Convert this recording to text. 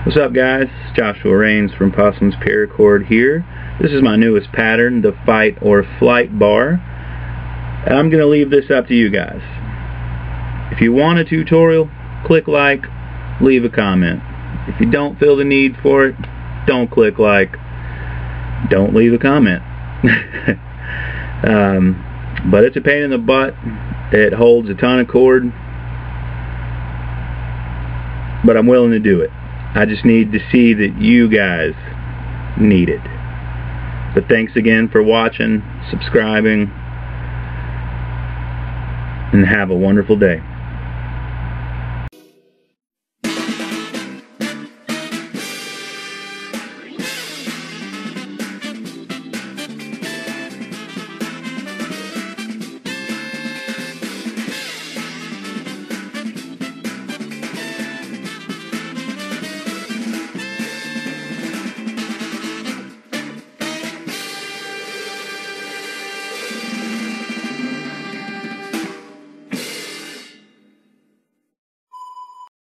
What's up, guys? Joshua Rains from Possum's Paracord here. This is my newest pattern, the Fight or Flight bar. I'm going to leave this up to you guys. If you want a tutorial, click like, leave a comment. If you don't feel the need for it, don't click like, don't leave a comment. But it's a pain in the butt. It holds a ton of cord, but I'm willing to do it. I just need to see that you guys need it. But thanks again for watching, subscribing, and have a wonderful day.